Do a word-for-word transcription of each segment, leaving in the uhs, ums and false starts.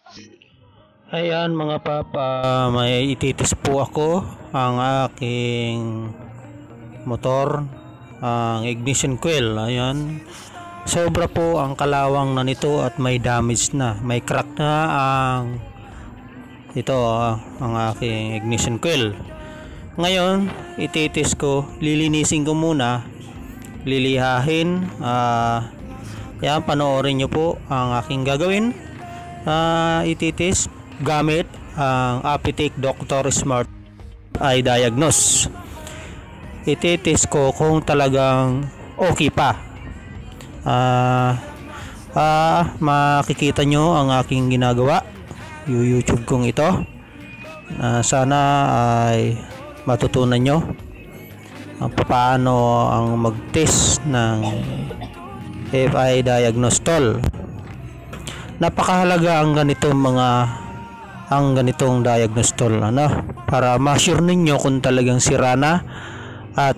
Ayan mga papa, may ititis po ako ang aking motor, ang ignition coil. Ayan, sobra po ang kalawang na nito at may damage na, may crack na ang ito ah, ang aking ignition coil. Ngayon ititis ko, lilinisin ko muna, lilihahin. Ah, yan, panoorin nyo po ang aking gagawin. Ah, ititis gamit ang Apitic Doctor Smart Eye Diagnose. Ititis ko kung talagang okay pa. Ah, ah, makikita nyo ang aking ginagawa, yung YouTube kong ito. Ah, sana ay matutunan nyo ang paano ang mag-test ng F I Diagnose tool. Napakahalaga ang ganitong mga ang ganitong diagnose tool, ano, para ma-sure ninyo kung talagang sira na at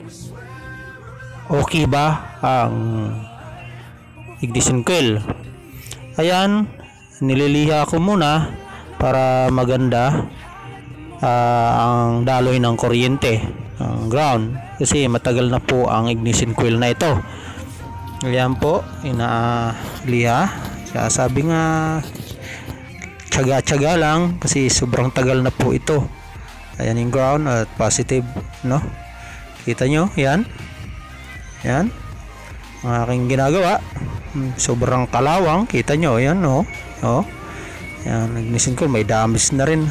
okay ba ang ignition coil. Ayan, nililiha ko muna para maganda uh, ang daloy ng kuryente, ang ground, kasi matagal na po ang ignition coil na ito. Ayan po, inaliha. Kaya sabi nga, tsaga-tsaga lang kasi sobrang tagal na po ito. Ayan yung ground at positive, no? Kita nyo, yan. Yan. Ang aking ginagawa. Sobrang kalawang, kita nyo, yan, no? Oh. Yan, ignition ko, may damage na rin.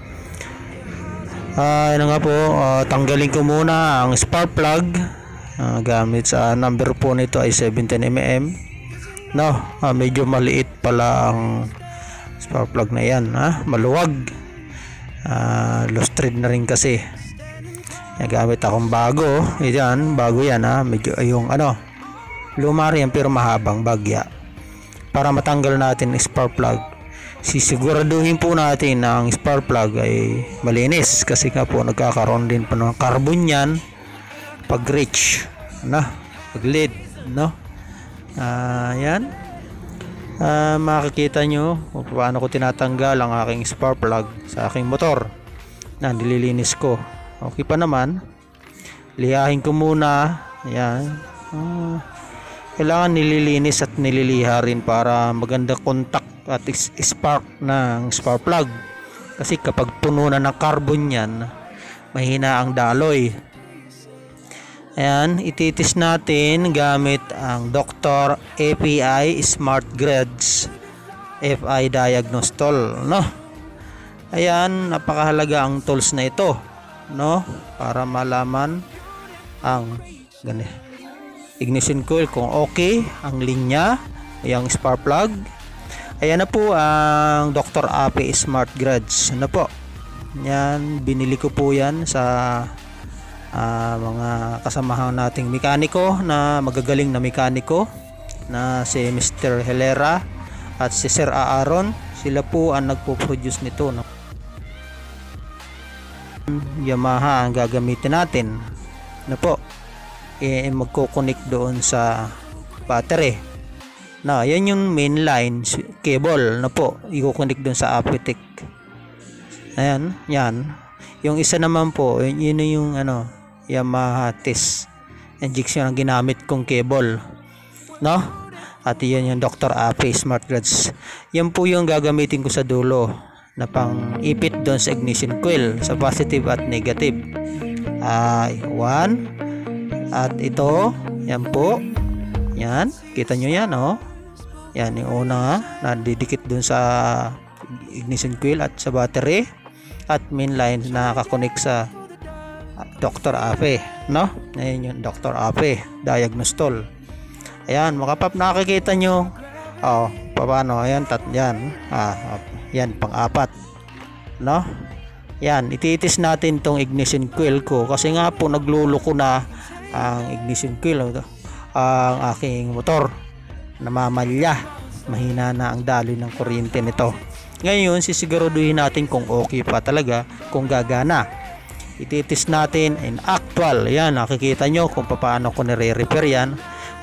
Ah, uh, nga po, uh, tanggalin ko muna ang spark plug. Uh, gamit sa number po nito ay seventeen millimeter. No, uh, medyo maliit pala ang spark plug na yan, ha? Maluwag. Uh, lost thread na rin kasi. Nagamit akong bago. Yan, bago yan, ha? Medyo yung ano, luma rin pero mahabang bagya. Para matanggal natin ang spark plug, sisiguraduhin po natin na ang spark plug ay malinis, kasi nga po nagkakaroon din po ng carbon yan pag reach, no? Pag lead, no? Uh, yan. Uh, makikita nyo kung paano ko tinatanggal ang aking spark plug sa aking motor na nililinis ko. Okay pa naman. Lihahin ko muna. Yan. Uh, kailangan nililinis at nililiha rin para maganda contact at spark ng spark plug, kasi kapag puno na ng carbon yan, mahina ang daloy. Ayan, ititis natin gamit ang Doctor A P I Smart Grids F I Diagnose tool, no? Ayan, napakahalaga ang tools na ito, no? Para malaman ang gani, ignition coil kung okay ang linya, yung spark plug. Ayan na po ang Doctor A P I Smart Grids. Ano po? Yan, binili ko po yan sa Uh, mga kasamahan nating mekaniko na magagaling na mekaniko na si Mister Helera at si Sir Aaron. Sila po ang nagpo-produce nito, no? Yamaha ang gagamitin natin, na po, e, magko-connect doon sa battery. Na yan yung main line cable, na po, i-connect doon sa Apitic. Ayan, yan. Yung isa naman po, yun, yun yung ano, Yamaha test injection ang ginamit kong cable, no? At yun yung Doctor A P I Smart Grids. Yan po yung gagamitin ko sa dulo na pang ipit doon sa ignition coil, sa positive at negative. Ay, one. At ito, yan po. Yan, kita nyo yan, oh. Yan yung una na didikit doon sa ignition coil at sa battery, at main line na nakakonect sa Doctor A P I, no? Ayan yung Doctor A P I Diagnose tool. Ayan, mga pap, nakikita nyo, oh, paano, ayan, tat, yan, ah, yan, pang-apat, no? Yan, ititis natin tong ignition coil ko, kasi nga po nagluluko na ang ignition coil, ang aking motor, namamalya, mahina na ang daloy ng kuryente nito. Ngayon, sisiguraduhin natin kung okay pa talaga, kung gagana. Ititis natin in actual. Yan, nakikita nyo kung paano ko nire-repair yan.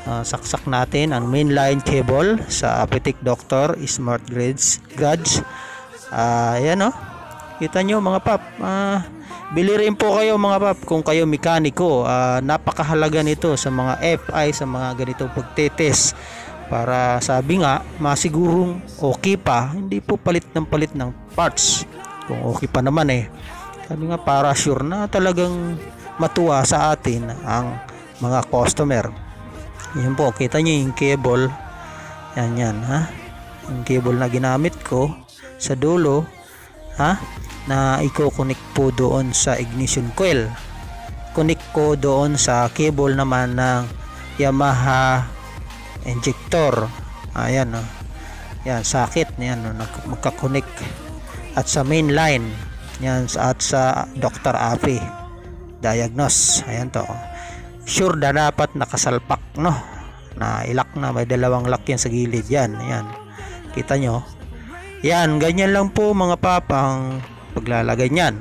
uh, saksak natin ang mainline cable sa Apetek Doctor Smart Grids Grudge. Uh, ayan o, kita nyo mga pap, uh, bili rin po kayo mga pap kung kayo mekaniko. Uh, napakahalaga nito sa mga F I, sa mga ganitong pagtetest, para sabi nga masigurong okay pa, hindi po palit ng palit ng parts. Kung okay pa naman eh, sabi nga para sure na talagang matuwa sa atin ang mga customer. Yan po, kita nyo yung cable, yan yan ha, yung cable na ginamit ko sa dulo ha, na i-connect po doon sa ignition coil. Connect ko doon sa cable naman ng Yamaha injector. Ayan o, yan sakit yan o, magka-connect. At sa main line yan, at sa Doctor Api diagnose. Ayan to, sure na dapat nakasalpak, no, na ilak na, may dalawang lock yan sa gilid. Yan, yan, kita nyo yan, ganyan lang po mga papang paglalagay nyan.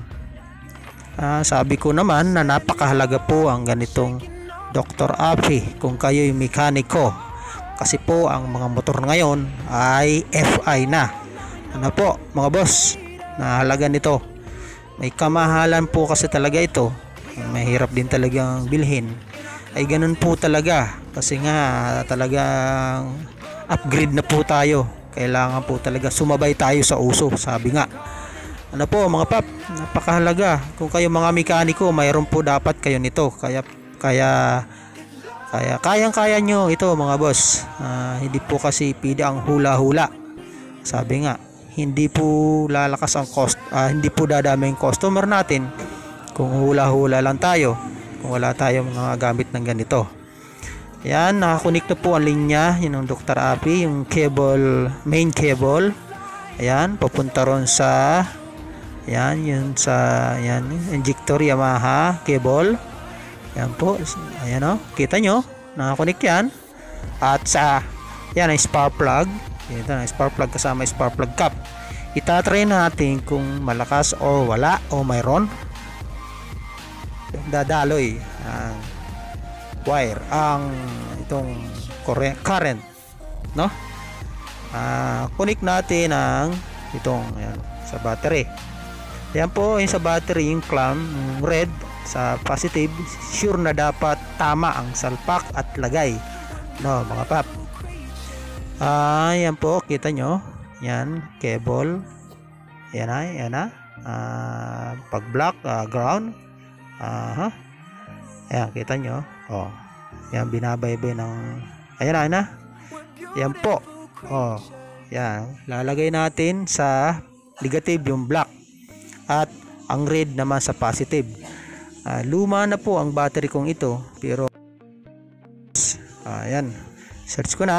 Ah, sabi ko naman na napakahalaga po ang ganitong Doctor Api kung kayo yung mekaniko, kasi po ang mga motor ngayon ay F I na. Ano po mga boss, nahalaga nito, may kamahalan po kasi talaga ito, mahirap din talagang bilhin. Ay ganun po talaga, kasi nga talagang upgrade na po tayo, kailangan po talaga sumabay tayo sa uso, sabi nga. Ano po mga pap, napakahalaga kung kayo mga mekaniko, mayroon po dapat kayo nito. Kaya kaya kaya kayang kaya nyo ito mga boss. Uh, hindi po kasi pwede ang hula-hula, sabi nga. Hindi po lalakas ang cost, uh, hindi po dadami yung customer natin kung hula-hula lang tayo, kung wala tayong mga gamit ng ganito. Ayan, nakakunik na po ang linya yun ng Doctor Api, yung cable, main cable. Ayan, papunta ron sa ayan, yun sa ayan, injector Yamaha cable. Ayan po, ayan o, kita nyo, nakakunik yan. At sa yan ang spark plug. Ito na spark plug kasama spark plug cap. Itatry natin kung malakas o wala o mayroon dadaloy ang wire, ang itong current, no? Uh, connect natin ang itong ayan, sa battery. Ayan po, yung sa battery, yung clamp red sa positive, sure na dapat tama ang salpak at lagay, no mga pap. Ah, uh, yan po, kita nyo. Yan, cable. Yan na, yan na. Uh, pag black, uh, ground. Aha. Uh, yan, kita nyo. Oh. Yan, binabaybay ng ayan na, ayan na. Yan po. Oh. Yan, lalagay natin sa negative yung black. At ang red naman sa positive. Uh, luma na po ang battery kong ito. Pero, uh, yan. Search ko na.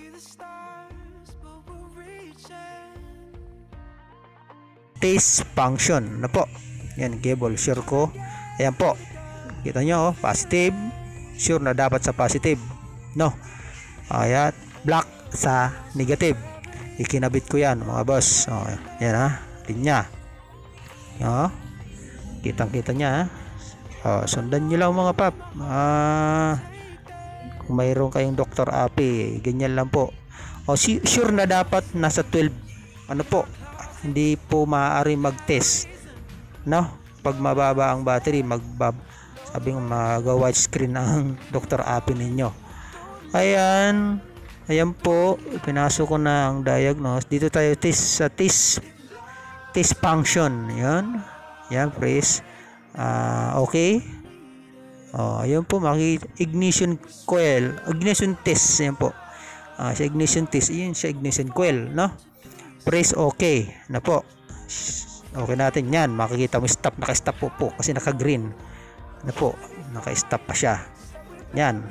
Test function na po. Yan, cable, sure ko. Ayan po, kita nyo, positive, sure na dapat sa positive, no? Ayan, black sa negative. Ikinabit ko yan mga boss. O, yan ha, linya. O, kitang kita nya. O, sundan nyo lang mga pap. Ah, kung mayroon kayong Doctor Api, ganyan lang po. O, sure na dapat nasa twelve, ano po, hindi po maaari mag-test, no? Pag mababa ang battery, magbab sabi nga mag-white screen ang Doctor Api ninyo. Ayan, ayan po, pinasok ko na ang diagnose. Dito tayo test sa test test function. Yan, yan, press uh, okay. Oh, ayan po, maki ignition coil, ignition test. Ayan po, uh, sa ignition test, yun sa ignition coil, no? Press okay na po. Okay natin yan. Makikita mo stop, naka-stop po po kasi naka-green na po, naka-stop pa siya. Yan.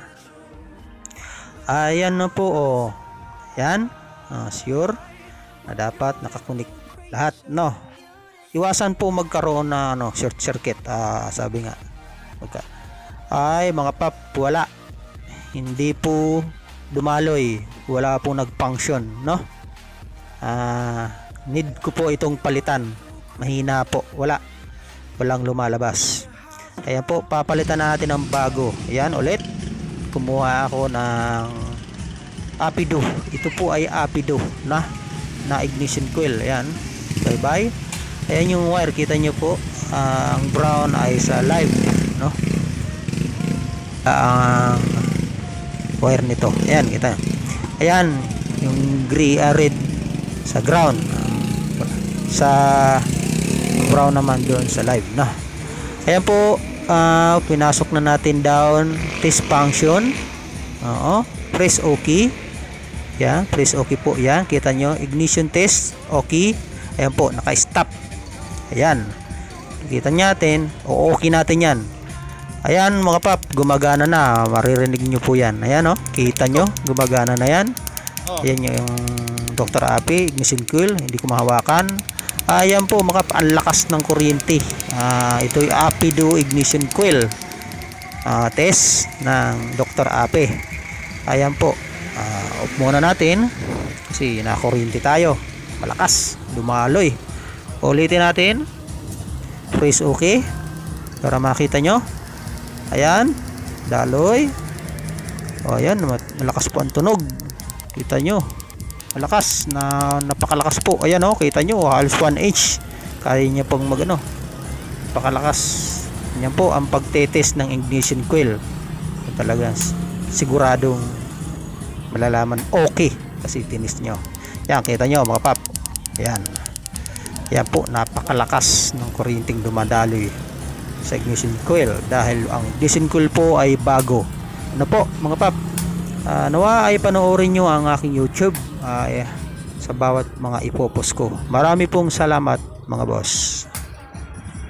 Ayan na po, oh. Yan. Uh, sure na dapat nakakunik lahat, no? Iwasan po magkaroon na ano, short circuit. Uh, sabi nga. Okay. Ay, mga pap, wala. Hindi po dumaloy. Wala po nag-function, no? Uh, need ko po itong palitan, mahina po, wala walang lumalabas. Ayan po, papalitan natin ng bago. Ayan ulit, kumuha ako ng Apido. Ito po ay Apido na na ignition coil. Ayan, bye bye. Ayan yung wire, kita nyo po, uh, ang brown ay sa live, no? Ang uh, wire nito, ayan, kita. Ayan yung gray, uh, red sa ground, uh, sa brown naman doon sa live, no? Ayan po, uh, pinasok na natin down test function. Oo, press OK. Yan, press OK po. Yan, kita nyo, ignition test, OK. Ayan po, naka-stop. Ayan, kita natin, o OK natin yan. Ayan mga pap, gumagana na, maririnig nyo po yan. Ayan o, kita nyo, gumagana na yan. Ayan yung Doctor Api, ignition coil, hindi ko mahawakan. Ayan po mga pap, ang lakas ng kuryente. uh, Ito yung Apido ignition coil, uh, test ng Doctor Api. Ayan po, uh, off muna natin kasi nakakuryente tayo, malakas, dumaloy. Ulitin natin, press OK para makita nyo. Ayan, daloy. O ayan, malakas po ang tunog, kita nyo, malakas, na napakalakas po. Ayan o, kita nyo, halos one H, kaya nyo pong mag ano, napakalakas. Yan po ang pagtetest ng ignition coil. Talaga siguradong malalaman okay kasi tinis nyo. Yan, kita nyo mga pap. Ayan, yan po, napakalakas ng kuryenteng dumadaloy sa ignition coil dahil ang ignition coil po ay bago. Ano po mga pap, uh, nawa ay panoorin nyo ang aking YouTube uh, eh, sa bawat mga ipopost ko. Marami pong salamat mga boss.